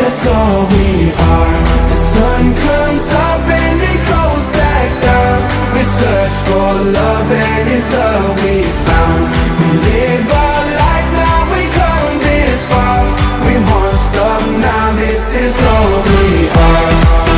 That's all we are. The sun comes up and it goes back down. We search for love and it's love we found. We live our life now, we come this far. We won't stop now, this is all we are.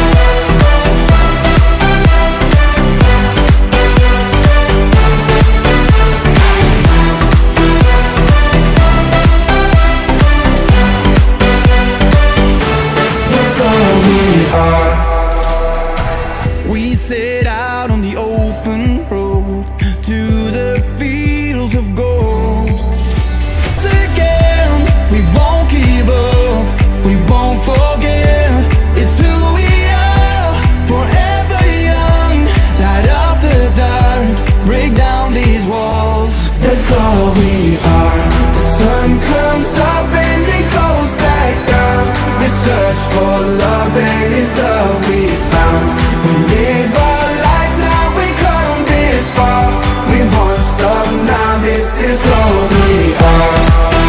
We set out on the open road to the fields of gold. Again, we won't give up, we won't forget. It's who we are, forever young. Light up the dark, break down these walls. That's all we are. The sun comes up and it goes back down. We search for love and it's love we found. We live our life now, we come this far. We won't stop now, this is all we are.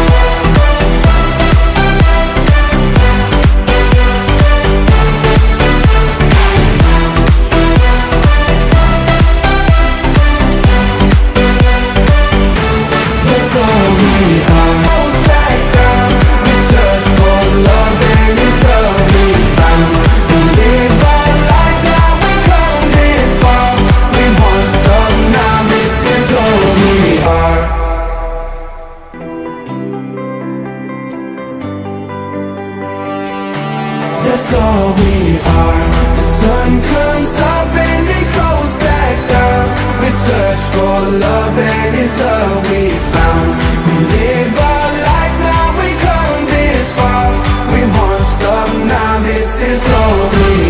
That's all we are. Goes back down. We search for love and it's love we found. We live our life now, we come this far. We won't stop now, this is all we are. That's all we are. The sun comes up and it goes back down. We search for love and it's love we found. We live our life now, we come this far. We won't stop now, this is all we